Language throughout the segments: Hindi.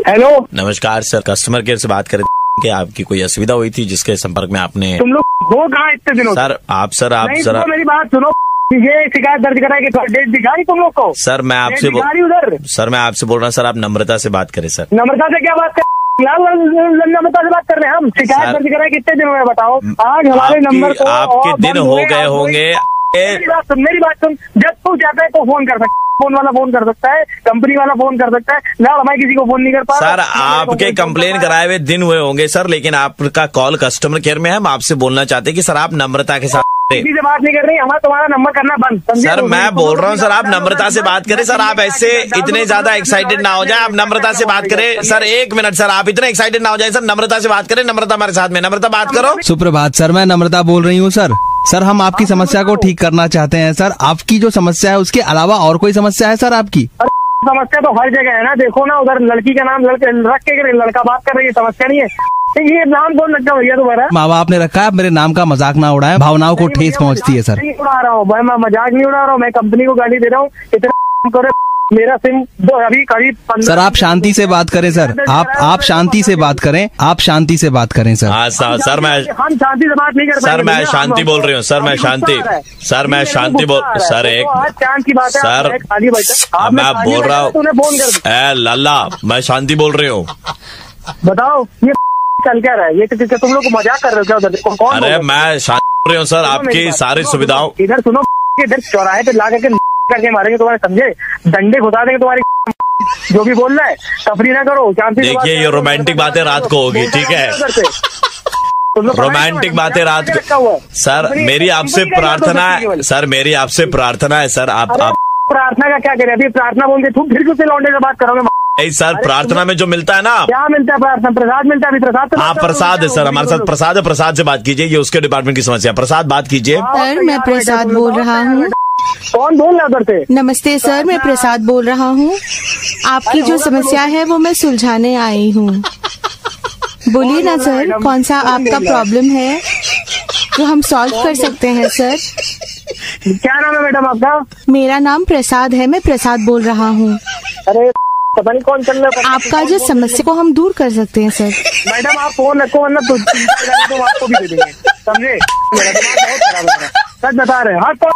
हेलो, नमस्कार सर, कस्टमर केयर से बात कर रहे थे कि आपकी कोई असुविधा हुई थी जिसके संपर्क में आपने। तुम लोग हो कहाँ इतने दिनों? सर आप मेरी बात सुनो, ये शिकायत दर्ज कराए कि डेट दिखाई तुम लोग को? सर मैं आपसे बोल रहा हूँ सर, आप नम्रता से बात करें सर। नम्रता से क्या बात कर? नम्रता से बात कर रहे हैं हम। शिकायत दर्ज कराए कितने दिन हुए बताओ? आज हमारे नंबर को आपके दिन हो गए होंगे। मेरी बात सुन, जब तू चाहता है तो फोन कर सकता है, फोन वाला फोन कर सकता है, कंपनी वाला फोन कर सकता है, ना मैं किसी को फोन नहीं कर पा रहा। सर आपके कंप्लेन कराए हुए दिन हुए होंगे सर, लेकिन आपका कॉल कस्टमर केयर में है। हम आपसे बोलना चाहते हैं कि सर आप नम्रता के साथ किसी से बात नहीं कर रही, हमारा तुम्हारा नंबर करना बंद। सर मैं बोल रहा हूँ सर, आप नम्रता से बात करें सर। आप ऐसे इतने ज्यादा एक्साइटेड ना हो जाए, आप नम्रता से बात करें सर। एक मिनट सर, आप इतने एक्साइटेड ना हो जाए सर, नम्रता से बात करें। नम्रता हमारे साथ में, नम्रता बात करो। सुप्रभात सर, मैं नम्रता बोल रही हूँ सर। सर हम आपकी समस्या को ठीक करना चाहते हैं सर। आपकी जो समस्या है उसके अलावा और कोई समस्या है सर आपकी? समस्या तो हर जगह है ना, देखो ना उधर लड़की का नाम रख के लड़का बात कर रही है, समस्या नहीं है। ये नाम कौन रखा भैया तुम्हारा? माँ बाप ने रखा है, मेरे नाम का मजाक ना उड़ाए, भावनाओं को ठेस पहुँचती है सर। नहीं उड़ा रहा हूँ, मैं मजाक नहीं उड़ा रहा हूँ, मैं कंपनी को गाली दे रहा हूँ। इतना करे मेरा सिम अभी करीब 15। सर आप शांति से बात करें सर, आप शांति से बात करें, आप शांति से बात करें सर। हाँ सर, हम शांति से बात नहीं कर सर, मैं शांति बोल रही हूँ सर, मैं शांति सर एक चांद की बात है सर, मैं बोल रहा हूँ लाला, मैं शांति बोल रही हूँ। बताओ ये चल क्या रहा है? ये तुम लोग को मजाक कर रहे हो क्या उधर? कौन? अरे मैं शांति बोल रही हूँ सर, आपकी सारी सुविधाओं। इधर सुनो, इधर चौराहे पे ला करके मारेंगे तुम्हारे, समझे? डंडे घुसा देंगे तुम्हारी। जो भी बोल रहा है तफरी ना करो, शांति। देखिए ये रोमांटिक बातें रात को होगी, ठीक है? रोमांटिक बातें रात को। सर मेरी आपसे प्रार्थना है सर, मेरी आपसे प्रार्थना है सर। आप प्रार्थना का क्या करें? अभी प्रार्थना बोल के तुम फिर से लौंडे से बात करोगे? नहीं सर, प्रार्थना में जो मिलता है ना, क्या मिलता है? प्रार्थना प्रसाद मिलता है। अभी प्रसाद, हाँ प्रसाद है सर, हमारे साथ प्रसाद है। प्रसाद से बात कीजिए, ये उसके डिपार्टमेंट की समस्या। प्रसाद बात कीजिए। सर मैं प्रसाद बोल रहा हूँ। कौन बोल रहा है उधर से? नमस्ते सर, मैं प्रसाद बोल रहा हूँ। आपकी जो समस्या है वो मैं सुलझाने आई हूँ। बोलिए ना सर, कौन सा आपका प्रॉब्लम है जो हम सॉल्व कर सकते हैं सर? क्या नाम है मैडम आपका? मेरा नाम प्रसाद है, मैं प्रसाद बोल रहा हूँ। अरे पता नहीं कौन चल रहा है। आपका जो समस्या को हम दूर कर सकते हैं सर। मैडम आप फोन रखो, वरना तो आपको भी दे देंगे, समझे? मेरा दिमाग बहुत खराब है, सच बता रहे हैं।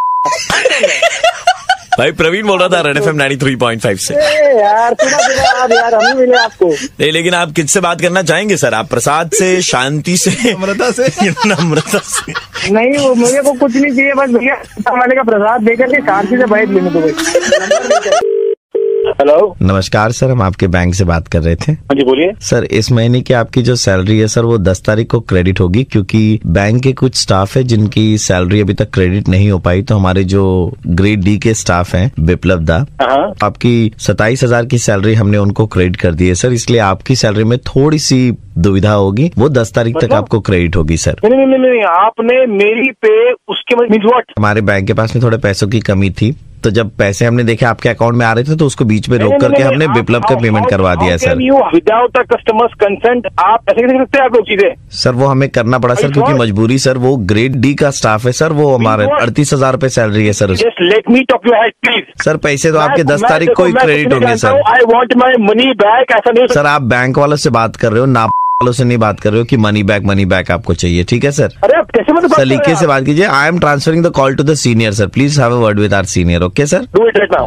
भाई प्रवीण बोल रहा था रेड एफएम 93.5 से। यार यार हम मिले आपको नहीं, लेकिन आप किससे बात करना चाहेंगे सर? आप प्रसाद से, शांति से, नम्रता से? नहीं, वो मुझे को कुछ नहीं चाहिए, बस भैया वाले का प्रसाद देकर के शांति से बैठ लेने दो। हेलो नमस्कार सर, हम आपके बैंक से बात कर रहे थे। हाँ जी बोलिए सर। इस महीने की आपकी जो सैलरी है सर, वो 10 तारीख को क्रेडिट होगी, क्योंकि बैंक के कुछ स्टाफ है जिनकी सैलरी अभी तक क्रेडिट नहीं हो पाई। तो हमारे जो ग्रेड डी के स्टाफ हैं, बिप्लब दा, आपकी 27,000 की सैलरी हमने उनको क्रेडिट कर दी है सर। इसलिए आपकी सैलरी में थोड़ी सी दुविधा होगी, वो 10 तारीख तक आपको क्रेडिट होगी सर। नहीं, आपने मेरी पे उसके हमारे बैंक के पास में थोड़े पैसों की कमी थी, तो जब पैसे हमने देखे आपके अकाउंट में आ रहे थे तो उसको बीच में रोक करके हमने विप्लव का पेमेंट करवा दिया sir. Without the customers consent आप ऐसे कर सकते हैं आप लोग चीजें? सर वो हमें करना पड़ा सर, क्योंकि मजबूरी सर। वो ग्रेड डी का स्टाफ है सर, वो हमारे 38,000 रुपए सैलरी है sir. Just let me talk your head please. Sir पैसे तो आपके 10 तारीख को ही क्रेडिट होंगे sir. I want my money back. ऐसा नहीं सर, आप बैंक वालों से बात कर रहे हो, ना वालों से नहीं बात कर रहे हो कि मनी बैक आपको चाहिए, ठीक है सर? अरे आप कैसे मतलब सलीके से बात कीजिए। I am transferring the call to the senior sir, please have a word with our senior. Okay sir, do it right now.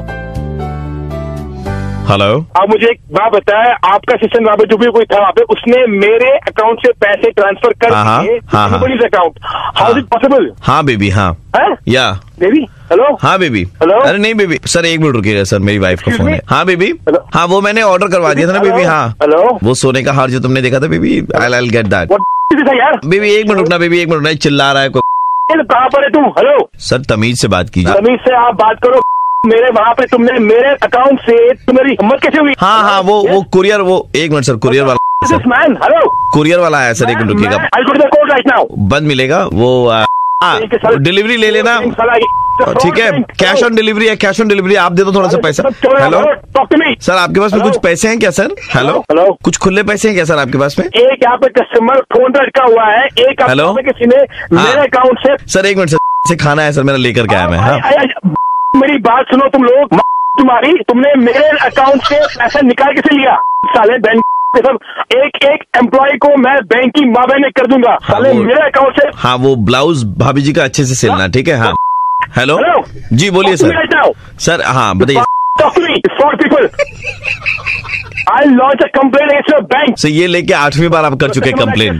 Hello, आप मुझे एक बात बताया, आपका सिस्टम वहाँ पे जो भी कोई था वहाँ पे, उसने मेरे अकाउंट से पैसे ट्रांसफर कर दिए account. How is it possible? हाँ बेबी, हाँ या बेबी। हेलो, हाँ बेबी। हेलो, अरे नहीं बेबी सर, एक मिनट रुकिएगा सर, मेरी वाइफ का फोन है। हाँ बेबी, हाँ वो मैंने ऑर्डर करवा दिया था ना बेबी। हाँ हेलो, वो सोने का हार जो तुमने देखा था बेबी, आई गेट दैट। यार बेबी एक मिनट रुकना, बेबी एक मिनट रुकना, चिल्ला रहा है कोई। कहाँ पर है तू? हेलो सर, तमीज से बात कीजिए। तमीज से आप बात करो। मेरे वहाँ पे तुमने मेरे अकाउंट से तुम्हारी हिम्मत कैसे हुई? हाँ वो कुरियर, वो एक मिनट सर, कुरियर वाला मैन। हेलो, कुरियर वाला आया सर, एक मिनट रुकिएगा, बंद मिलेगा वो। डिलीवरी ले लेना, ठीक है? कैश ऑन डिलीवरी है, कैश ऑन डिलीवरी। आप दे दो थोड़ा सा पैसा। हेलो सर, आपके पास में कुछ पैसे हैं क्या सर? हेलो, कुछ खुले पैसे हैं क्या सर आपके पास में? एक यहाँ पे कस्टमर फोन रखा हुआ है, एक हेलो किसी ने मेरे अकाउंट से। सर एक मिनट से खाना है सर मेरा, लेकर के आया मैं। हाँ मेरी बात सुनो तुम लोग, तुम्हारी, तुमने मेरे अकाउंट से पैसा निकाल कैसे लिया? साले बैंक सब एक एक एम्प्लॉय को मैं बैंक की माँ बहन कर दूंगा। साले मेरे अकाउंट से। हाँ, वो ब्लाउज भाभी जी का अच्छे से सिलना, ठीक है? हाँ, हेलो जी, बोलिए सर। सर हाँ बताइए। I launch a complaint against your bank. Sir ये लेके 8वीं बार आप कर चुके हैं कंप्लेन।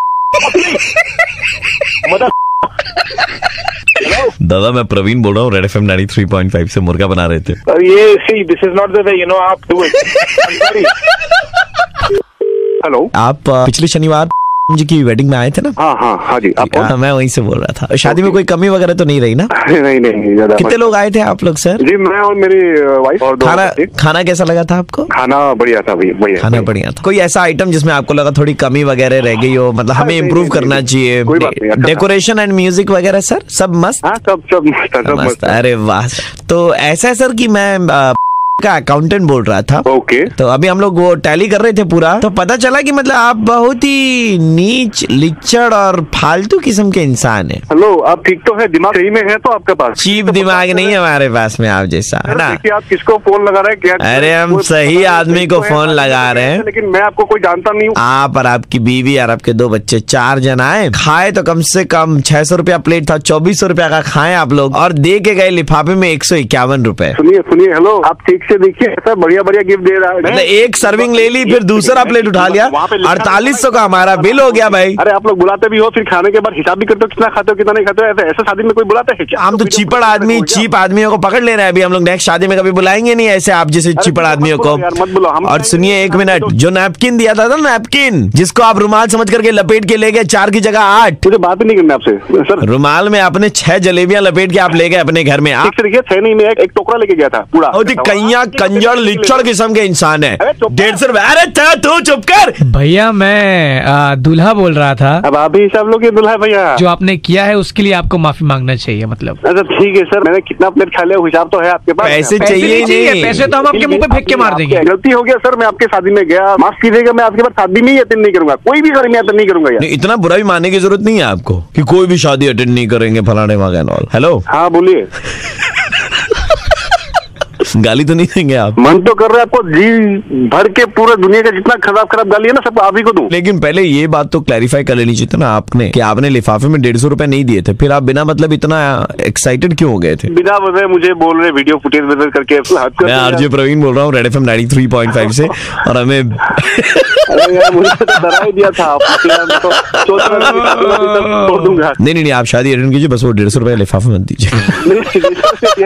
दादा मैं प्रवीण बोल रहा हूँ, रेड एफएम 93.5 से मुर्गा बना रहे थे। ये see this is not the way, you know, आप डू इट। हेलो, आप पिछले शनिवार जी की वेडिंग में आए थे ना? हाँ जी। आप हाँ, मैं वहीं से बोल रहा था। शादी में कोई कमी वगैरह तो नहीं रही ना? नहीं ज्यादा। कितने लोग आए थे आप लोग सर? जी मैं और मेरी वाइफ और खाना कैसा लगा था आपको? खाना बढ़िया था भैया। खाना बढ़िया था। कोई ऐसा आइटम जिसमें आपको लगा थोड़ी कमी वगैरह रह गई हो, मतलब हमें इम्प्रूव करना चाहिए? डेकोरेशन एंड म्यूजिक वगैरह सर सब मस्त? सब मस्त। अरे वाह। तो ऐसा है सर कि मैं का अकाउंटेंट बोल रहा था। ओके। तो अभी हम लोग वो टैली कर रहे थे पूरा, तो पता चला कि मतलब आप बहुत ही नीच, लिच्चड़ और फालतू किस्म के इंसान है। हेलो, आप ठीक तो है? दिमाग सही में है तो आपके पास? चीप दिमाग नहीं है हमारे पास में आप जैसा, है ना? देखिए आप किसको फोन लगा रहे हैं क्या? अरे हम सही आदमी को फोन लगा रहे हैं, लेकिन मैं आपको कोई जानता नहीं हूँ। आप और आपकी बीवी और आपके 2 बच्चे, 4 जन आए, खाए तो कम से कम 600 रुपया प्लेट था, 2400 रुपया का खाए आप लोग, और दे के गए लिफाफे में 151 रुपए। सुनिए, हेलो, आप ठीक से देखिए, ऐसा बढ़िया गिफ्ट दे रहा है। मतलब एक सर्विंग ले ली, फिर दूसरा प्लेट उठा लिया, 4800 का हमारा बिल हो गया भाई। अरे आप लोग बुलाते भी हो, फिर खाने के बाद हिसाब भी करते हो, कितना खाते हो कितना नहीं खाते हो। ऐसे शादी में कोई बुलाता है क्या? हम तो चिपड़ आदमी, चीप आदमियों को पकड़ ले रहे हैं। अभी हम लोग नेक्स्ट शादी में कभी बुलाएंगे नहीं ऐसे आप जैसे चिपड़ आदमियों को। मत बुलाओ। और सुनिए 1 मिनट, जो नैपकिन दिया था ना, नैपकिन जिसको आप रुमाल समझ करके लपेट के ले गए, 4 की जगह 8। मुझे बात नहीं करनी आपसे सर। रुमाल में आपने 6 जलेबियां लपेट के आप ले गए अपने घर में। आप देखिए 6 नहीं, मैं एक टोकरा लेके गया था पूरा। कैया कंजड़ लिच्चड़ किस्म के इंसान है। 150 रुपए। अरे तू चुप कर भैया, मैं दूल्हा बोल रहा था। अब आप ही सब लोग ये दूल्हा है भैया। जो आपने किया है उसके लिए आपको माफी मांगना चाहिए। मतलब अच्छा ठीक है सर, मैंने कितना प्लेट खा लिया हिसाब तो है आपके पास? पैसे चाहिए नहीं, पैसे तो हम आपके मुंह पे फेंक के मार देंगे। गलती हो गया सर, मैं आपके शादी में गया, माफ कीजिएगा, मैं आपके बाद शादी में ही अटेंड नहीं करूंगा, कोई भी शादी में अटेंड नहीं करूंगा यार। इतना बुरा भी मानने की जरूरत नहीं है आपको कि कोई भी शादी अटेंड नहीं करेंगे फलाने वगैरह। हेलो, हाँ बोलिए। गाली तो नहीं देंगे आप? मन तो कर रहा है आपको जी भर के पूरे दुनिया का जितना खराब गाली है ना सब आप ही को दूं। लेकिन पहले ये बात तो क्लैरिफाई कर लेनी चाहिए था ना आपने कि आपने लिफाफे में 150 रुपए नहीं दिए थे, फिर आप बिना मतलब इतना एक्साइटेड क्यों हो गए थे? बिना वजह मुझे बोल रहे वीडियो फुटेज वजह करके। मैं आरजे प्रवीण बोल रहा हूँ, रेड एफएम 93.5 से, और हमें अरे यार मुझे तो डरा ही दिया था आपने, तो सोच रहा था छोड़ दूंगा। नहीं, आप शादी अटेंड कीजिए, बस वो 150 रुपए लिफाफे मत दीजिए।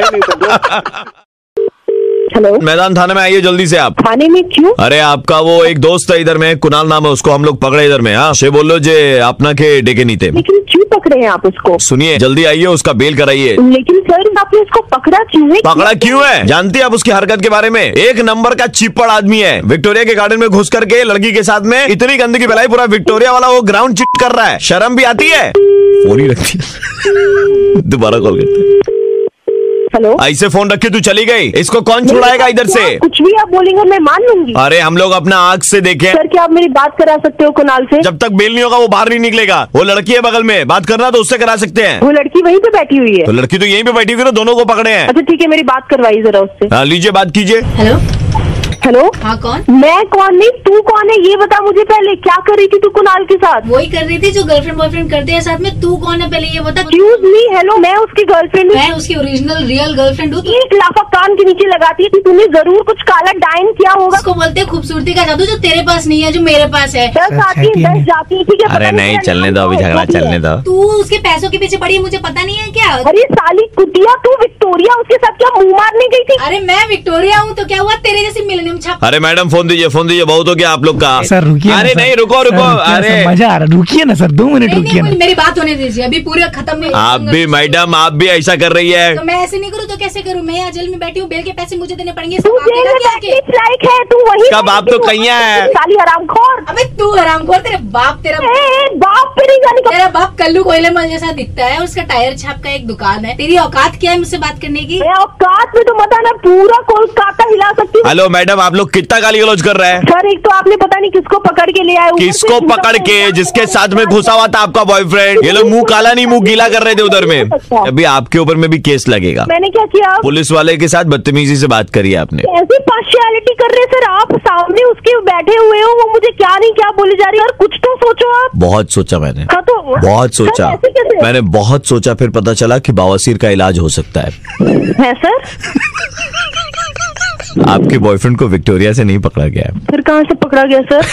हेलो, मैदान थाने में आइए जल्दी से आप। थाने में क्यों? अरे आपका वो एक दोस्त है इधर में, कुणाल नाम है, उसको हम लोग पकड़े इधर में। हाँ से बोलो जे अपना के डेके नहीं थे। लेकिन क्यों पकड़े हैं आप उसको? सुनिए जल्दी आइए, उसका बेल कराइए। लेकिन सर आपने उसको पकड़ा क्यों है? पकड़ा क्यों है जानती है आप उसकी हरकत के बारे में? 1 नंबर का चिपड़ आदमी है। विक्टोरिया के गार्डन में घुस करके लड़की के साथ में इतनी गंदगी फैलाई, पूरा विक्टोरिया वाला वो ग्राउंड चिट कर रहा है। शर्म भी आती है? फोन ही रखती है। दोबारा कॉल करते। हेलो, ऐसे फोन रखे तू चली गई, इसको कौन छुड़ाएगा इधर से? कुछ भी आप बोलेंगे मैं मान लूंगी। अरे हम लोग अपना आंख से देखें। सर क्या आप मेरी बात करा सकते हो कुणाल से? जब तक बेल नहीं होगा वो बाहर नहीं निकलेगा। वो लड़की है बगल में, बात करना तो उससे करा सकते हैं। वो लड़की वहीं पे बैठी हुई है। तो लड़की तो यहीं पे बैठी हुई है, दोनों को पकड़े हैं। अच्छा ठीक है, मेरी बात करवाइए जरा उससे। हाँ लीजिए बात कीजिए। हेलो हेलो, हाँ कौन? मैं कौन नहीं, तू कौन है ये बता मुझे पहले। क्या कर रही थी तू कुणाल के साथ? वही कर रही थी जो गर्लफ्रेंड बॉयफ्रेंड करते हैं साथ में। तू कौन है पहले ये बता। एक्सक्यूज मी, हेलो, मैं उसकी गर्लफ्रेंड हूँ। मैं उसकी ओरिजिनल रियल गर्लफ्रेंड हूँ। एक लाफा कान के नीचे लगाती है कि तूने जरूर कुछ काला डाइन किया होगा। उसको बोलते हैं खूबसूरती का जादू, जो तेरे पास नहीं है, जो मेरे पास है। 10 आती है 10 जाती है, ठीक है? अरे नहीं चलने दो, अभी झगड़ा चलने दो। तू उसके पैसों के पीछे पड़ी है, मुझे पता नहीं है क्या? अरे साली कुटिया, तू विक्टोरिया उसके साथ क्या मुंह मारने गई थी? अरे मैं विक्टोरिया हूँ तो क्या हुआ, तेरे जैसी मिलेनियम छाप। अरे मैडम फोन दीजिए, बहुत हो गया आप लोग का। सर रुकिए। अरे नहीं रुको। अरे मजा आ रहा, रुकिए ना सर, 2 मिनट रुकिए ना। मेरी बात होने दीजिए, अभी पूरा खत्म नहीं। आप भी मैडम, आप भी ऐसा कर रही है। तो मैं ऐसे नहीं करूँ तो कैसे करूँ? मैं यहाँ जेल में बैठी हूँ, बेल के पैसे मुझे देने पड़ेंगे। तू जेल में बैठने लायक है, तू वही कब आप तो कहीं है साली हरामखोर। अबे तू हरामखोर, तेरे बाप तेरा बाप शॉप पे नहीं जाने का। तेरा बाप कल्लू कोयले मल जैसा दिखता है, उसका टायर छाप का एक दुकान है। तेरी औकात क्या है मुझसे बात करने की? औकात में तो मत आना, पूरा कोलकाता हिला सकती हूँ। हेलो मैडम, आप लोग कितना गाली गलौज कर रहे हैं? सर एक तो आपने पता नहीं किसको पकड़ के ले आए। किसको पकड़ के? जिसके साथ में घुसा हुआ था आपका बॉयफ्रेंड। ये लोग मुंह काला नहीं मुंह गीला कर रहे थे उधर में। अभी आपके ऊपर में भी केस लगेगा। मैंने क्या किया? पुलिस वाले के साथ बदतमीजी से बात करी आपने। ऐसी पार्शियलिटी कर रहे सर, आप सामने उसके बैठे हुए हो, वो मुझे क्या नहीं क्या बोले जा रही है। और कुछ तो सोचो आप। बहुत सोचा मैंने। हाँ तो बहुत सोचा ऐसे कैसे? मैंने बहुत सोचा, फिर पता चला कि बवासीर का इलाज हो सकता है सर। आपके बॉयफ्रेंड को विक्टोरिया से नहीं पकड़ा गया है। फिर कहाँ से पकड़ा गया सर?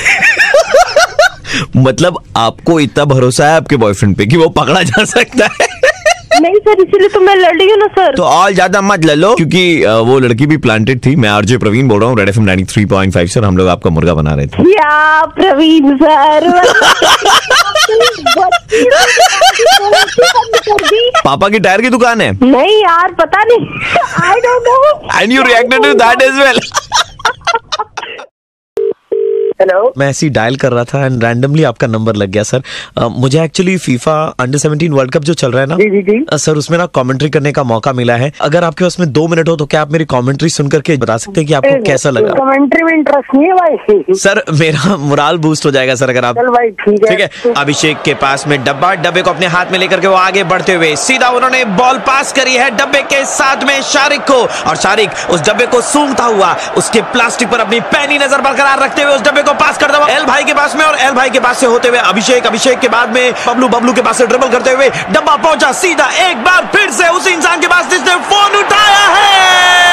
मतलब आपको इतना भरोसा है आपके बॉयफ्रेंड पे कि वो पकड़ा जा सकता है? नहीं सर, इसीलिए तो मैं लड़ रही हूँ ना सर। तो और ज्यादा मत ले लो, क्योंकि वो लड़की भी प्लांटेड थी। मैं आरजे प्रवीण बोल रहा हूँ, रेड एफएम 93.5 सर। हम लोग आपका मुर्गा बना रहे थे। क्या प्रवीण सर? पापा की टायर की दुकान है? नहीं यार, पता नहीं। I don't know. And you reacted to that as well. Hello, मैं ऐसे ही डायल कर रहा था एंड रैंडमली आपका नंबर लग गया सर। मुझे actually FIFA under 17 world cup जो चल रहा है ना, जी। सर उसमें ना कमेंट्री करने का मौका मिला है। अगर आपके पास में 2 मिनट हो तो क्या आप मेरी कमेंट्री सुन करके बता सकते हैं कि आपको कैसा लगा? कमेंट्री में इंटरेस्ट नहीं है भाई। सर मेरा मोराल बूस्ट हो जाएगा सर अगर आप। चल भाई ठीक है। अभिषेक के पास में डब्बे को अपने हाथ में लेकर के वो आगे बढ़ते हुए सीधा उन्होंने बॉल पास करी है डब्बे के साथ में शारिक को, और शारिक उस डब्बे को सूंघता हुआ उसके प्लास्टिक पर अपनी पैनी नजर बरकरार रखते हुए उस डब्बे को पास करता हुआ एल भाई के पास में, और एल भाई के पास से होते हुए अभिषेक के बाद में बबलू के पास से ड्रिबल करते हुए डब्बा पहुंचा सीधा एक बार फिर से उस इंसान के पास जिसने फोन उठाया है।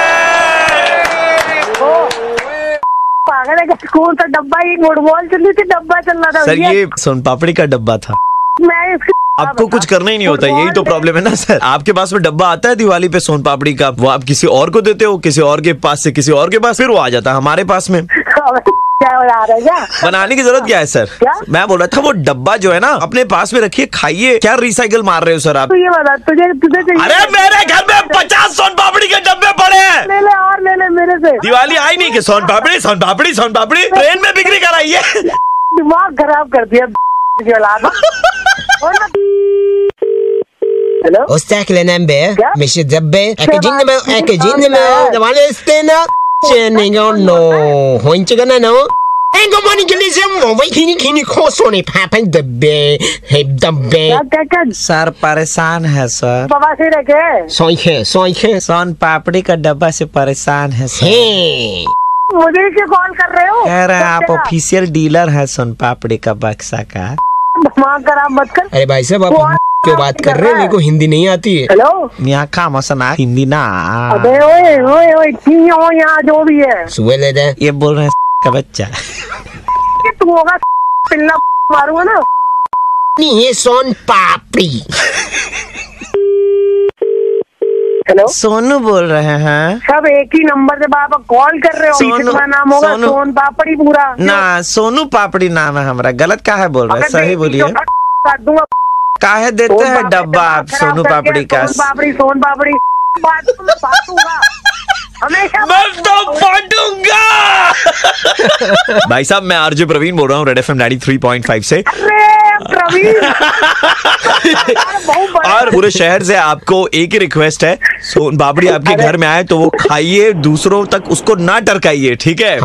पागल है, कौन सा डब्बा? ये फुटबॉल चल रही थी, डब्बा चल रहा था सर ये सोन पापड़ी का डब्बा था। मैं आपको कुछ करना ही नहीं होता, यही तो प्रॉब्लम है ना सर। आपके पास में डब्बा आता है दिवाली पे सोन पापड़ी का, वो आप किसी और को देते हो, किसी और के पास से किसी और के पास, फिर वो आ जाता है हमारे पास में। बनाने की जरूरत क्या है सर? मैं बोल रहा था वो डब्बा जो है ना अपने पास में रखिए, खाइए। क्या रिसाइकल मार रहे हो सर आप? तो ये बता तुझे अरे मेरे घर में 50 सोन पापड़ी के डब्बे पड़े हैं। ले ले और ले ले मेरे से। दिवाली आई नहीं कि सोन पापड़ी ट्रेन में बिक्री कराइए। दिमाग खराब कर दिया। Hello? Ostakle nembe, mishe dabbe, ekajinme, davale stena, cheningo no, hoinchigana no. Engo money gilism, kini khosone papan dabbe, hey dabbe. Sir परेशान है सर। बाबा से रखे। सोइखे, सोन पापड़ी का डब्बा से परेशान है सर। मुझे क्यों कॉल कर रहे हो? कह रहे हैं आप ऑफिशियल डीलर है सोन पापड़ी का बक्सा का। दिमाग खराब मत कर। अरे भाई साहब आप क्यों बात कर रहे हैं? मेरे को हिंदी नहीं आती है। हेलो, यहाँ का मसना हिंदी ना। अबे ओए ठीक हो यहाँ जो भी है। सुबह ले दे। ये बोल रहे हैं का बच्चा। तू होगा पिल्ला मारूंगा ना। नहीं ये सोन पापड़ी। हेलो, सोनू बोल रहे हैं। सब एक ही नंबर से बाबा कॉल कर रहे हो। कितना नाम होगा? सोन पापड़ी पूरा ना, सोनू पापड़ी नाम है हमारा। गलत का है बोल रहे हैं? सही बोलिए। काहे देते हैं डब्बा आप सोनू पापड़ी का? सोन पापड़ी बांटूंगा हमेशा। मैं तो बांटूंगा। भाई साहब मैं आरजे प्रवीण बोल रहा हूँ, रेड एफएम 93.5 से। प्रवीण और पूरे शहर से आपको एक ही रिक्वेस्ट है, सोन पापड़ी आपके घर में आए तो वो खाइए, दूसरों तक उसको ना टरकाइए, ठीक है?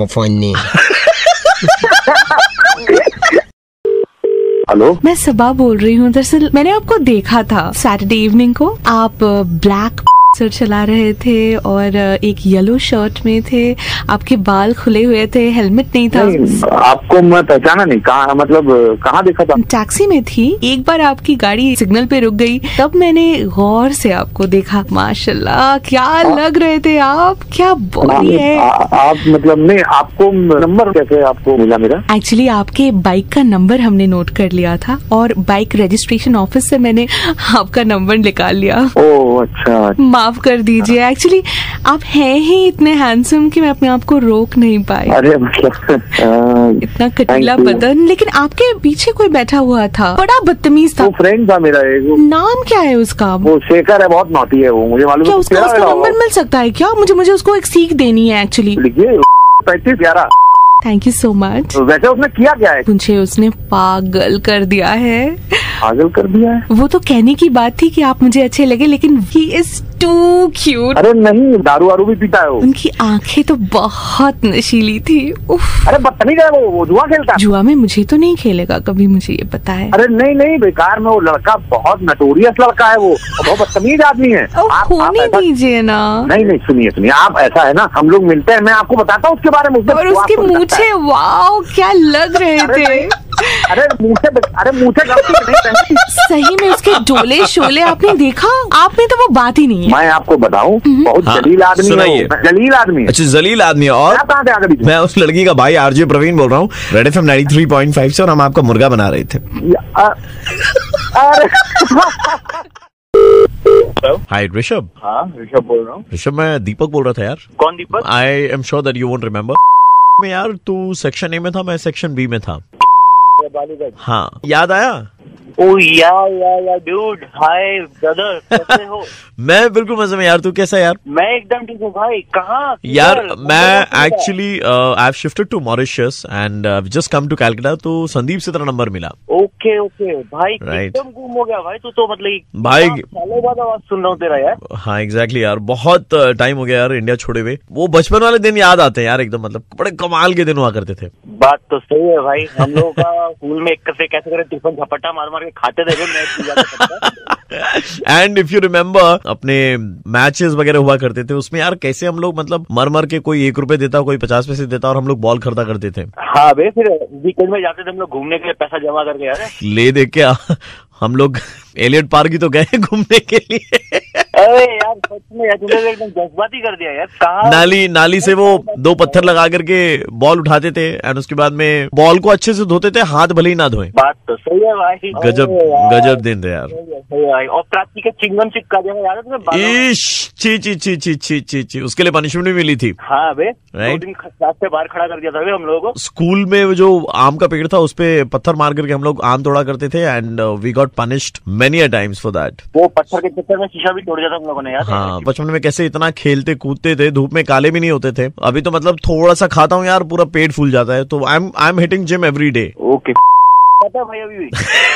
हेलो, मैं सबा बोल रही हूँ। दरअसल मैंने आपको देखा था सैटरडे इवनिंग को, आप ब्लैक सर चला रहे थे और एक येलो शर्ट में थे, आपके बाल खुले हुए थे, हेलमेट नहीं था। आपको मैं पहचाना नहीं। कहाँ मतलब कहाँ देखा था? टैक्सी में थी। एक बार आपकी गाड़ी सिग्नल पे रुक गई, तब मैंने गौर से आपको देखा। माशाल्लाह क्या लग रहे थे आप, क्या बॉडी है। आप मतलब नहीं, आपको नंबर कैसे आपको मिला मेरा? एक्चुअली आपके बाइक का नंबर हमने नोट कर लिया था और बाइक रजिस्ट्रेशन ऑफिस से मैंने आपका नंबर निकाल लिया। ओह अच्छा। माफ कर दीजिए, एक्चुअली आप हैं ही इतने हैंडसम कि मैं अपने आप को रोक नहीं पाई। अरे मतलब इतना कटीला बदन, लेकिन आपके पीछे कोई बैठा हुआ था, बड़ा बदतमीज था। वो फ्रेंड था मेरा एक। नाम क्या है उसका? वो शेखर है, बहुत नॉटी है वो, मुझे मालूम है। उसका नंबर मिल सकता है क्या? मुझे उसको एक सीख देनी है एक्चुअली। लिखिए 3511। Thank you so much. वैसे उसने किया क्या है? मुझे उसने पागल कर दिया है। पागल कर दिया है? वो तो कहने की बात थी कि आप मुझे अच्छे लगे, लेकिन ही इज टू क्यूट। अरे नहीं, दारू वारू भी पीता है वो। उनकी आंखें तो बहुत नशीली थी। उफ। अरे बदतमीज है वो जुआ खेलता है। जुआ में मुझे तो नहीं खेलेगा कभी, मुझे ये पता है। अरे नहीं नहीं, बेकार में वो लड़का बहुत नटोरियस लड़का है, वो बहुत बदतमीज आदमी है। आप होने दीजिए ना। नहीं नहीं, सुनिए आप, ऐसा है ना, हम लोग मिलते हैं, मैं आपको बताता हूँ उसके बारे में। और उसके मूछे वाओ क्या लग रहे थे। अरे मूछे नहीं। सही में उसके डोले शोले आपने देखा? आपने तो वो बात ही नहीं है। मैं आपको बताऊं, बहुत जलील आदमी है, जलील आदमी है। अच्छा, जलील आदमी है। और कहाँ से आ गए? मैं उस लड़की का भाई आरजे प्रवीण बोल रहा हूँ, रेड एफएम 93.5 से, और हम आपका मुर्गा बना रहे थे। हाय ऋषभ। हाँ ऋषभ बोल रहा हूँ। ऋषभ, मैं दीपक बोल रहा था यार। कौन Deepak? I am sure that you won't remember me यार, तू सेक्शन ए में था, मैं सेक्शन बी में था। हाँ, याद आया? ओह या डूड, हाय ब्रदर, कैसे हो? मैं बिल्कुल मजे में यार, तू कैसा यार? मैं एकदम ठीक हूँ भाई। कहाँ यार? मैं actually I have shifted to Mauritius and just come to Calcutta, तो संदीप से तेरा नंबर मिला। ओके भाई, एकदम गुम हो गया भाई तू तो, मतलब भाई सालों बाद आवाज सुन रहा हूँ तेरा यार। हाँ एग्जैक्टली यार, बहुत टाइम हो गया यार इंडिया छोड़े हुए। वो बचपन वाले दिन याद आते हैं यार एकदम, मतलब बड़े कमाल के दिन हुआ करते थे। बात तो सही है भाई, हम लोगों का स्कूल में एक से कैसे करे टिफिन झपट्टा मार मार के खाते थे। एंड इफ यू रिमेम्बर, अपने मैचेस वगैरह हुआ करते थे उसमें यार, कैसे हम लोग मतलब मर के कोई 1 रुपए देता, कोई 50 पैसे देता, और हम लोग बॉल खरीदा करते थे। हाँ बे, फिर वीकेंड में जाते थे हम लोग घूमने के लिए, पैसा जमा करके यार। ले दे क्या, हम लोग एलियट पार्क ही तो गए घूमने के लिए। अरे यार सच में यार, तुमने एकदम जज्बाती कर दिया यार। कहाँ नाली से वो 2 पत्थर लगा करके बॉल उठाते थे, एंड उसके बाद में बॉल को अच्छे से धोते थे, हाथ भले ही ना धोए। बात तो सही है भाई। गजब दिन थे यार। सही है भाई। और प्राची के चिंगम चिपका दिया याद है तुम्हें? ची, उसके लिए पनिशमेंट भी मिली थी। हाँ बे, 2 राइट। दिन क्लास से बाहर खड़ा कर दिया था हम लोगों को। स्कूल में जो आम का पेड़ था उस पे पत्थर मार करके हम लोग आम तोड़ा करते थे, and we got punished many a times for that. वो पत्थर के चक्कर में शीशा भी तोड़ दिया था हम लोगों ने यार। हाँ, बचपन में कैसे इतना खेलते कूदते थे, धूप में काले भी नहीं होते थे। अभी तो मतलब थोड़ा सा खाता हूँ यार, पूरा पेट फूल जाता है। तो I am hitting gym every day. Okay भाई, अभी भी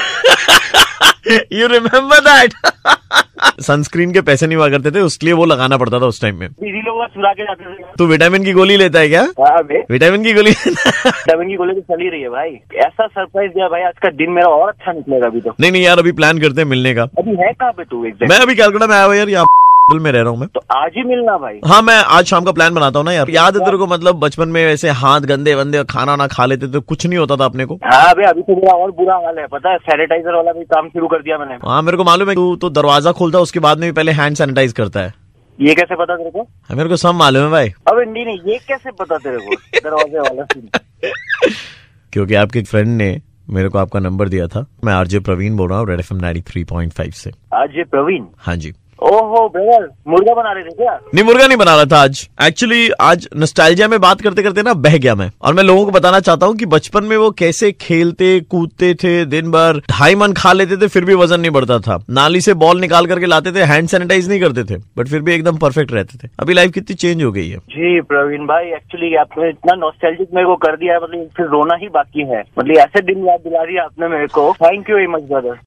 यू रिमेम्बर दैट? सनस्क्रीन के पैसे नहीं हुआ करते थे, उसके लिए वो लगाना पड़ता था उस टाइम में। दीदी लोग चुरा के जाते थे। तू विटामिन की गोली लेता है क्या? हाँ बे, विटामिन की गोली विटामिन की गोली तो चल ही रही है भाई। ऐसा सरप्राइज दिया भाई, आज का दिन मेरा और अच्छा निकलेगा अभी तो। नहीं यार, अभी प्लान करते हैं मिलने का। अभी है कहाँ पे तू? मैं अभी कैलकाटा में आया हुआ यार, यहाँ में रह रहा हूँ मैं। तो आज ही मिलना भाई। हाँ, मैं आज शाम का प्लान बनाता हूँ ना यार। याद है तेरे को, मतलब बचपन में वैसे हाथ गंदे वंदे खाना ना खा लेते तो कुछ नहीं होता था अपने को। हाँ भाई, अभी तो मेरा और बुरा हाल है पता है। सैनिटाइजर वाला भी काम शुरू कर दिया मैंने। हाँ, मेरे को मालूम है। तू तो दरवाजा खोलता है, उसके बाद में भी पहले हैंड सैनिटाइज करता है। ये कैसे पता तेरे को? मेरे को सब मालूम है भाई। अबे नहीं, ये कैसे पता तेरे को दरवाजे वाला सीन? क्योंकि आपके एक फ्रेंड ने मेरे को आपका नंबर दिया था। मैं आरजे प्रवीण बोल रहा हूँ, रेड एफएम 93.5 से। आरजे प्रवीण? हाँ जी। ओहो ब्रदर, मुर्गा बना रहे थे क्या? नहीं, मुर्गा नहीं बना रहा था आज। एक्चुअली आज नॉस्टैल्जिया में बात करते करते ना बह गया मैं, और मैं लोगों को बताना चाहता हूँ कि बचपन में वो कैसे खेलते कूदते थे, दिन भर 2.5 मन खा लेते थे, फिर भी वजन नहीं बढ़ता था। नाली से बॉल निकाल करके लाते थे, हैंड सैनिटाइज नहीं करते थे, बट फिर भी एकदम परफेक्ट रहते थे। अभी लाइफ कितनी चेंज हो गई है। जी प्रवीण भाई, एक्चुअली आपने इतना नॉस्टैल्जिक मेरे को कर दिया है, मतलब फिर रोना ही बाकी है। मतलब ऐसे दिन याद दिला दिया आपने मेरे को। Thank you very much brother.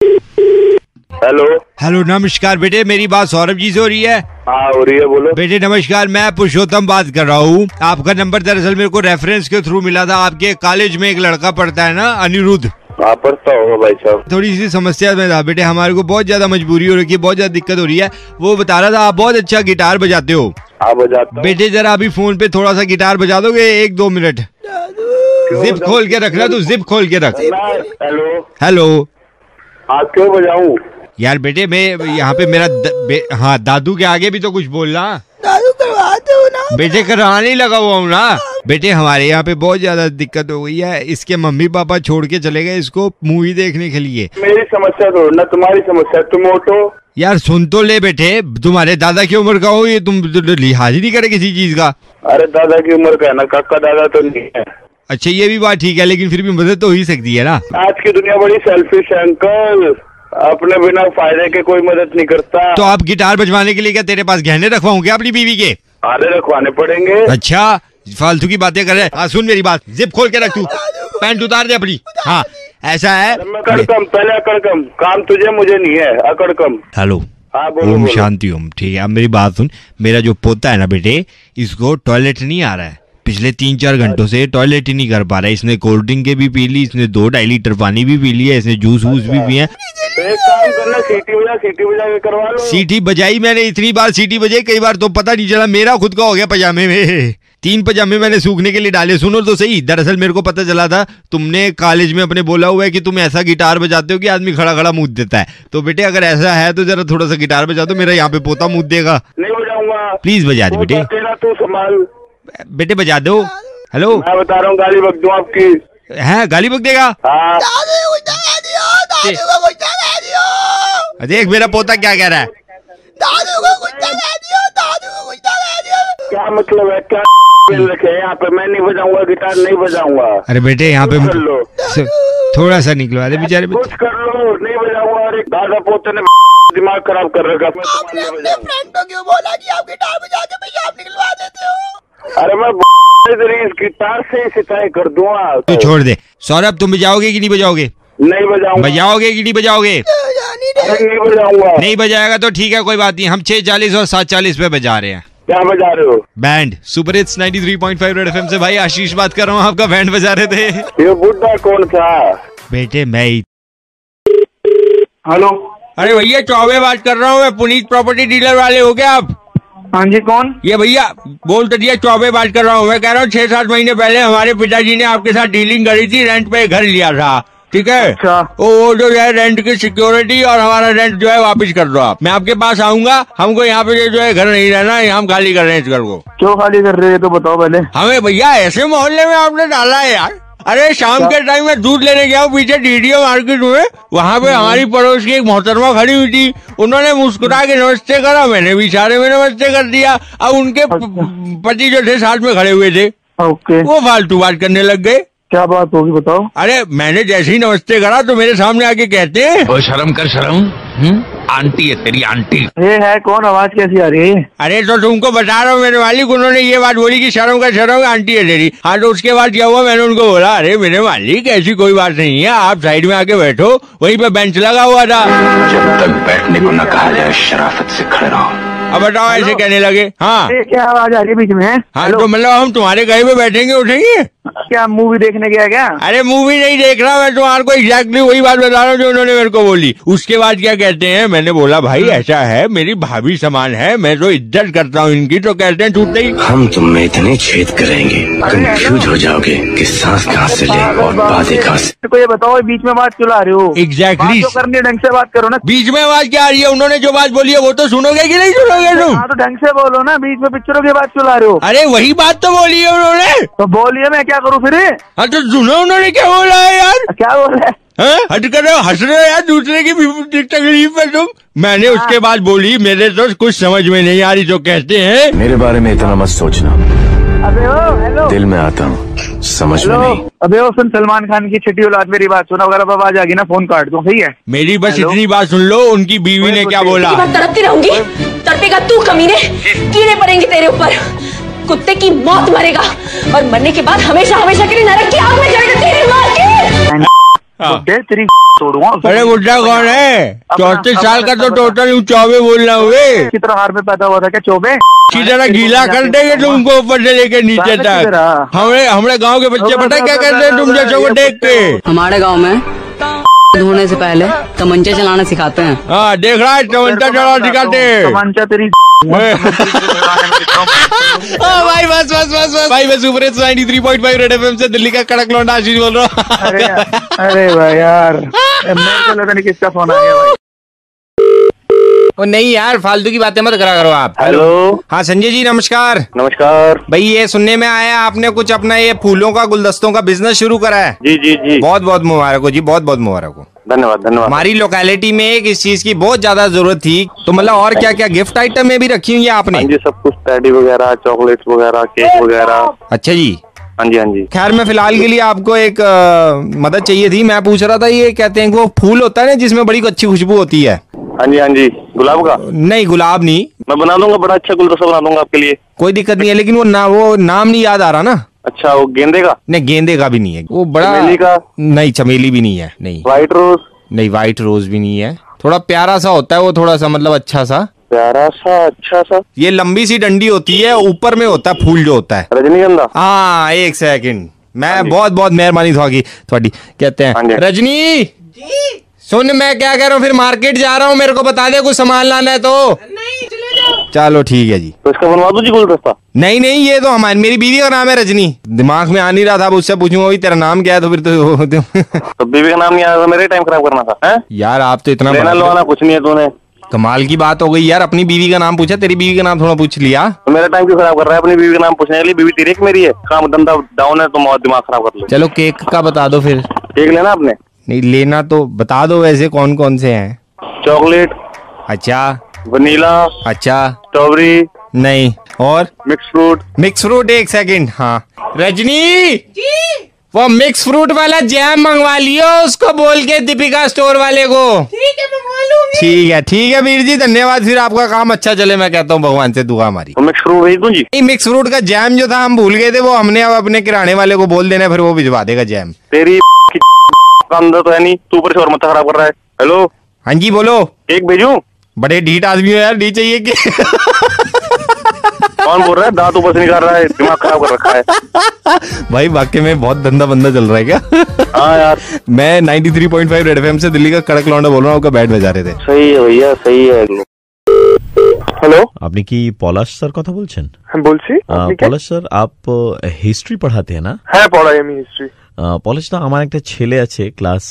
Hello नमस्कार बेटे, मेरी बात सौरभ जी से हो रही है? हाँ हो रही है, बोलो बेटे। नमस्कार, मैं पुरुषोत्तम बात कर रहा हूँ। आपका नंबर दरअसल मेरे को रेफरेंस के थ्रू मिला था। आपके कॉलेज में एक लड़का पढ़ता है ना, अनिरुद्ध। हाँ पढ़ता होगा भाई साहब। थोड़ी सी समस्या में था बेटे, हमारे को बहुत ज्यादा मजबूरी हो रही है, बहुत ज्यादा दिक्कत हो रही है। वो बता रहा था आप बहुत अच्छा गिटार बजाते हो। हाँ बजाता हूँ। बेटे जरा अभी फोन पे थोड़ा सा गिटार बजा दोगे? 1-2 मिनट। जिप खोल के रखना, तो जिप खोल के रख। हेलो, आप क्यों बजाऊं? यार बेटे मैं यहाँ पे मेरा हाँ दादू के आगे भी तो कुछ बोलना। दादू करवाते हो ना? बेटे कराने ही लगा हुआ हूँ ना। बेटे हमारे यहाँ पे बहुत ज्यादा दिक्कत हो गई है, इसके मम्मी पापा छोड़ के चले गए इसको मूवी देखने के लिए। मेरी समस्या तो ना, तुम्हारी समस्या, तुम उठो। यार सुन तो ले बेटे, तुम्हारे दादा की उम्र का हो ये, तुम लिहाज ही नहीं करे किसी चीज का। अरे दादा की उम्र का है ना, काका दादा तो नहीं है। अच्छा ये भी बात ठीक है, लेकिन फिर भी मदद तो हो ही सकती है ना। आज की दुनिया बड़ी सेल्फिश है अंकल, अपने बिना फायदे के कोई मदद नहीं करता। तो आप गिटार बजवाने के लिए क्या तेरे पास गहने रखवाऊं क्या अपनी बीवी के? आधे रखवाने पड़ेंगे। अच्छा फालतू की बातें कर रहे हैं। हाँ सुन मेरी बात, जिप खोल के रख तू, पैंट उतार दे अपनी। हाँ ऐसा है, अकड़कम पहले अकड़कम, काम तुझे मुझे नहीं है, अकड़कम। हेलो, ओम शांति ओम। ठीक है, अब मेरी बात सुन, मेरा जो पोता है ना बेटे, इसको टॉयलेट नहीं आ रहा है, पिछले 3-4 घंटों से टॉयलेट ही नहीं कर पा रहा है। इसने कोल्ड ड्रिंक के भी पी ली, इसने 2-2.5 लीटर पानी भी पी लिया, इसने जूस वूस भी पिए। एक काम करना, सीटी बजा के करवा लो। सीटी बजाई मैंने, इतनी बार सीटी बजाई, कई बार तो पता नहीं चला मेरा खुद का हो गया पजामे में। 3 पजामे मैंने सूखने के लिए डाले। सुनो तो सही, दरअसल मेरे को पता चला था तुमने कॉलेज में अपने बोला हुआ है कि तुम ऐसा गिटार बजाते हो कि आदमी खड़ा खड़ा मूद देता है। तो बेटे अगर ऐसा है तो जरा थोड़ा सा गिटार बजा दो, मेरा यहाँ पे पोता मूद देगा। नहीं बजाऊंगा, प्लीज बजा दे बेटे। तेरा तू संभाल बेटे, बजा दो। हेलो, मैं बता रहा हूँ, गाली बक दूं आपकी। है गाली बक देगा? हाँ। देख मेरा पोता क्या कह रहा है। क्या मतलब है, क्या रखे यहाँ पे? मैं नहीं बजाऊंगा गिटार, नहीं बजाऊंगा। अरे बेटे यहाँ पे थोड़ा सा निकलवा दे बेचारे। कुछ कर लो, नहीं बजाऊंगा। और एक दादा पोते ने दिमाग खराब कर रखा। आपने अपने फ्रेंड को क्यों बोला कि आप गिटार बजा के पेशाब निकलवा देते हो? अरे मैं इस गिटार से सिताई कर दूंगा। तू छोड़ दे। सौरभ, तुम बजाओगे कि नहीं बजाओगे? नहीं बजाऊंगा। बजाओगे कि नहीं बजाओगे? नहीं बजाऊंगा। नहीं बजाएगा तो ठीक है, कोई बात नहीं। हम 6:40 और 7:40 पे बजा रहे हैं। क्या बजा रहे हो? Band super hits 93.5 red FM से। भाई आशीष बात कर रहा हूँ, आपका बैंड बजा रहे थे। ये बुड्ढा कौन था? बेटे मैं ही। हेलो। अरे भैया चौबे बात कर रहा हूँ मैं, पुनीत प्रॉपर्टी डीलर वाले हो क्या आप? हाँ जी, कौन? ये भैया बोल तो दिया, चौबे बात कर रहा हूँ। मैं कह रहा हूँ 6-7 महीने पहले हमारे पिताजी ने आपके साथ डीलिंग करी थी, रेंट पे घर लिया था, ठीक है? अच्छा। वो जो है रेंट की सिक्योरिटी और हमारा रेंट जो है वापस कर दो आप। मैं आपके पास आऊंगा, हमको यहाँ पे जो है घर नहीं रहना है, हम खाली कर रहे हैं इस घर को। क्यों खाली कर रहे हैं तो बताओ पहले। हमें भैया ऐसे मोहल्ले में आपने डाला है यार। अरे शाम के टाइम में दूध लेने गया हूँ पीछे डीडीओ मार्केट में, वहाँ पे हमारी पड़ोस की एक मोहतरमा खड़ी हुई थी। उन्होंने मुस्कुरा के नमस्ते करा, मैंने भी इशारे में नमस्ते कर दिया। अब उनके पति जो थे साथ में खड़े हुए थे, ओके, वो फालतू बात करने लग गए। क्या बात होगी बताओ? अरे मैंने जैसे ही नमस्ते करा तो मेरे सामने आके कहते हैं, ओ शर्म कर शर्म, आंटी है तेरी आंटी। ये है कौन? आवाज कैसी आ रही है? अरे तो तुमको बता रहा हूँ मेरे मालिक, उन्होंने ये बात बोली कि शर्म कर शर्म, आंटी है तेरी। हाँ तो उसके बाद क्या हुआ, मैंने उनको बोला अरे मेरे मालिक ऐसी कोई बात नहीं है, आप साइड में आके बैठो, वहीं पे बेंच लगा हुआ था। जब तक बैठने को न कहा जाए शराफत से खड़े रहो। अब बताओ ऐसे कहने लगे। हाँ क्या आवाज आ रही है बीच में? हाँ तो मतलब हम तुम्हारे कहीं पे बैठेंगे उठेंगे? क्या मूवी देखने गया क्या? अरे मूवी नहीं देख रहा मैं, तुम्हारे को एग्जैक्टली वही बात बता रहा हूँ जो उन्होंने मेरे को बोली। उसके बाद क्या कहते हैं, मैंने बोला भाई ऐसा है, मेरी भाभी समान है, मैं तो इज्जत करता हूँ इनकी। तो कहते हैं टूटते ही, हम तुम में इतने छेद करेंगे कंफ्यूज हो जाओगे कि सांस कहाँ से ले और बातें कहाँ से। तो ये बताओ बीच में बात क्यों ला रहे हो? एग्जैक्टली करनी ढंग से बात करो ना। बीच में आवाज क्या आ रही है? उन्होंने जो बात बोली है वो तो सुनोगे कि नहीं सुनोगे तुम? हाँ तो ढंग से बोलो ना, बीच में पिक्चरों की बात क्यों ला रहे हो? अरे वही बात तो बोली है उन्होंने। तो बोलिए, मैं क्या करूँ फिर? हाँ तो सुनो उन्होंने क्या बोला है यार। क्या बोला है? हट कर हंस रहे हो यार दूसरे की तकलीफ है तुम। मैंने उसके बाद बोली मेरे तो कुछ समझ में नहीं आ रही। जो कहते हैं मेरे बारे में इतना मत सोचना, अबे ओ हेलो, दिल में आता हूँ समझ में नहीं। अबे ओ सुन, सलमान खान की छठी औलाद मेरी बात सुना, अगर अब आवाज आ गई ना फोन काट दूं, सही है? मेरी बस इतनी बात सुन लो, उनकी बीवी ने क्या बोला। तड़पती रहूंगी, तड़पेगा तू कमीने, कीड़े पड़ेंगे तेरे ऊपर, कुत्ते की मौत मरेगा और मरने के बाद हमेशा हमेशा के लिए नरक की आग में जलेगा तेरी माँ की। तेरी तोड़ूंगा। अरे बुढ़ा कौन है? 34 साल का तो टोटल चौबे बोल रहा हूँ। कितना हार में पैदा हुआ था क्या चौबे? की तरह गीला कर देंगे तुमको ऊपर से लेके नीचे तक। हमारे गांव के बच्चे पता क्या करते हैं तुम जैसों को देख के? हमारे गांव में धोने से पहले तमंचा चलाना सिखाते हैं। हाँ देख रहा है, तमंचा चलाना सिखाते हैं। तमंचा तेरी भाई बस बस बस बस भाई, मैं सुपर हिट्स 93.5 रेड एफएम से दिल्ली का कड़क लौंडा आशीष बोल रहा हूँ। अरे भाई यार, मेरे को लगा नहीं किसका फोन आ गया भाई। ओ नहीं यार, फालतू की बातें मत करा करो आप। हेलो। हाँ संजय जी नमस्कार। नमस्कार भाई, ये सुनने में आया आपने कुछ अपना ये फूलों का गुलदस्तों का बिजनेस शुरू करा है। जी जी जी, बहुत बहुत मुबारक हो जी, बहुत बहुत मुबारक हो। धन्यवाद धन्यवाद। हमारी लोकेलिटी में एक इस चीज की बहुत ज्यादा जरूरत थी, तो मतलब और क्या क्या गिफ्ट आइटम में भी रखी हुई है आपने? जी सब कुछ, टेडी वगैरह, चॉकलेट्स वगैरह, केक वगैरह। अच्छा जी, हाँ जी हाँ जी। खैर मैं फिलहाल के लिए आपको एक मदद चाहिए थी। मैं पूछ रहा था, ये कहते हैं कि वो फूल होता है ना जिसमें बड़ी अच्छी खुशबू होती है। हाँ जी हाँ जी। गुलाब का? नहीं गुलाब नहीं, मैं बना दूंगा, बड़ा अच्छा गुलदस्ता बना दूंगा आपके लिए। कोई दिक्कत नहीं है, लेकिन वो नाम नहीं याद आ रहा ना। अच्छा, वो गेंदे का? नहीं गेंदे का भी नहीं है, वो बड़ा चमेली का? नहीं चमेली भी नहीं है। नहीं व्हाइट रोज? नहीं व्हाइट रोज भी नहीं है, थोड़ा प्यारा सा होता है वो, थोड़ा सा मतलब अच्छा सा। प्यारा सा अच्छा सा? ये लंबी सी डंडी होती है, ऊपर में होता है फूल जो होता है। रजनीगंधा? हाँ एक सेकंड, मैं बहुत बहुत मेहरबानी थोड़ी कहते हैं। रजनी जी? सुन मैं क्या कह रहा हूँ, फिर मार्केट जा रहा हूँ, मेरे को बता दे कुछ सामान लाना है तो। नहीं चले जाओ। चलो ठीक है जी। तो इसका बनवा दो जी गुलदस्ता? नहीं ये तो मेरी बीवी का नाम है रजनी, दिमाग में आ नहीं रहा था, अब उससे पूछूंगा तेरा नाम क्या है, तो फिर तो बीवी का नाम नहीं आया, मेरे टाइम खराब करना था है? यार आप तो इतना लेना लो कुछ नहीं है तूने। कमाल की बात हो गई यार, अपनी बीवी का नाम पूछा, तेरी बीवी का नाम थोड़ा पूछ लिया। तो मेरा टाइम क्यों खराब कर रहा है अपनी बीवी का नाम पूछने के लिए? बीवी तेरी मेरी है, काम धंधा डाउन है, तुम और दिमाग खराब कर लो। चलो केक का बता दो फिर। केक लेना आपने? नहीं लेना तो बता दो, वैसे कौन कौन से हैं? चॉकलेट? अच्छा। वनीला? अच्छा। स्ट्रॉबेरी? नहीं। और? Mix fruit? मिक्स फ्रूट एक सेकंड। हाँ रजनी जी? वो मिक्स फ्रूट वाला जैम मंगवा लियो, उसको बोल के दीपिका स्टोर वाले को। ठीक है मंगवा लूंगी। ठीक है वीर जी, धन्यवाद, फिर आपका काम अच्छा चले, मैं कहता हूँ भगवान से दुआ हमारी। तो मिक्स फ्रूट भेज दूं जी? नहीं मिक्स फ्रूट का जैम जो था हम भूल गए थे, वो हमने अब अपने किराने वाले को बोल देना, फिर वो भिजवा देगा जैम। तेरी अंदर तो है नहीं, तू ऊपर से और मत खराब कर रहा है। हेलो हाँ जी बोलो। केक भेजूं? बड़े ढीठ आदमी हो यार, डी चाहिए कि कौन बोल रहा है? दांत ऊपर से निकाल रहा है, दिमाग खराब कर रखा है भाई वाकई में बहुत धंधा बंदा चल रहा है क्या? हाँ यार, मैं 93.5 रेड एफएम से दिल्ली का कड़क लौंडा बोल रहा हूँ, आपका बैट बजा रहे थे। सही है भैया, सही है। হ্যালো, আপনি কি পলাশ স্যার কথা বলছেন? হ্যাঁ বলছি। পলাশ স্যার, आप হিস্ট্রি পড়াতে हैं ना? হ্যাঁ পড়াই আমি হিস্ট্রি। পলাশ দা, আমার একটা ছেলে আছে ক্লাস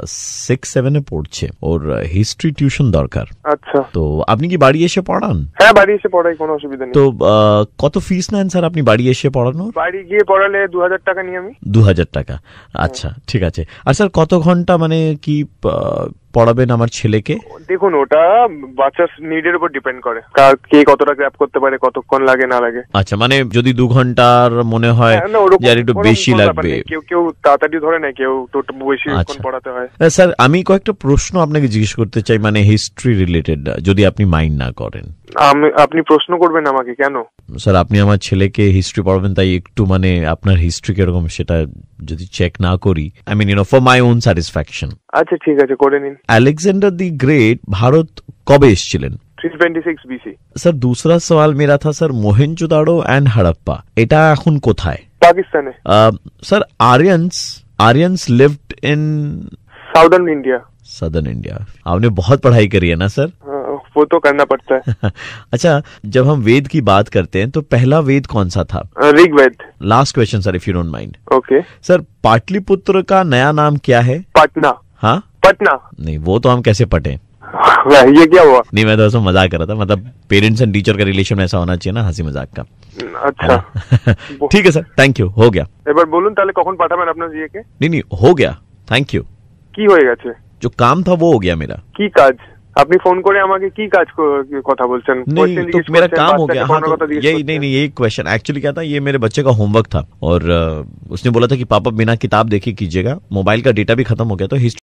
6-7 পড়ছে, ওর হিস্ট্রি টিউশন দরকার। আচ্ছা, তো আপনি কি বাড়ি এসে পড়ান? হ্যাঁ বাড়ি এসে পড়াই, কোনো অসুবিধা নেই। তো কত ফিস নেন স্যার আপনি বাড়ি এসে পড়ানোর? বাড়ি গিয়ে পড়ালে 2000 টাকা নিই আমি। 2000 টাকা? আচ্ছা ঠিক আছে। আর স্যার কত ঘন্টা মানে কি পড়াবেন আমার ছেলেকে? দেখুন ওটা বাচ্চার নিডের উপর ডিপেন্ড করে, কে কতটা গ্র্যাব করতে পারে, কতক্ষণ লাগে না লাগে। আচ্ছা, মানে যদি 2 ঘন্টার মনে হয় যে একটু বেশি লাগবে, কেউ তাড়াতাড়ি ধরে না, কেউ বেশি পড়াতে হয়। স্যার আমি কয়েকটা প্রশ্ন আপনাকে জিজ্ঞেস করতে চাই, মানে হিস্ট্রি রিলেটেড, যদি আপনি মাইন্ড না করেন। আপনি প্রশ্ন করবেন আমাকে? কেন স্যার, আপনি আমার ছেলেকে হিস্ট্রি পড়াবেন, তাই একটু মানে আপনার হিস্ট্রি কিরকম সেটা যদি চেক না করি, I mean for my own satisfaction. আচ্ছা ঠিক আছে, করে নিন। अलेक्जेंडर दी ग्रेट भारत कबे এসেছিলেন? 326 BC। স্যার दूसरा सवाल मेरा था सर, मोहेंजोदाड़ो एंड हड़प्पा এটা এখন কোথায়? পাকিস্তানে। Sir Aryans lived in southern India. Southern India. आपने बहुत पढ़ाई करी है ना सर? वो तो करना पड़ता है। अच्छा, जब हम वेद की बात करते हैं तो पहला वेद कौन सा था? Rigveda. Last question sir, if you don't mind. Okay sir, Pataliputra का नया नाम क्या है? पटना। हाँ पटना। नहीं, वो तो हम कैसे पढ़े? ये क्या हुआ? नहीं, मैं तो ऐसा मजाक कर रहा था, मतलब पेरेंट्स एंड टीचर का रिलेशन ऐसा होना चाहिए ना, हंसी मजाक का। अच्छा ठीक है सर, थैंक यू, हो गया। এবার বলুন তাহলে কখন পাঠাবেন আপনার জিএকে? नहीं हो गया, थैंक यू। কি হয়ে গেছে? जो काम था वो हो गया मेरा। কি কাজ? আপনি ফোন করে আমাকে কি কাজ কথা বলছেন? नहीं तो मेरा काम हो गया। हाँ तो यही नहीं यही क्वेश्चन एक्चुअली क्या था, ये मेरे बच्चे का होमवर्क था और उसने बोला था कि पापा बिना किताब देखे कीजिएगा, मोबाइल का डेटा भी खत्म हो गया, तो हिस्ट्री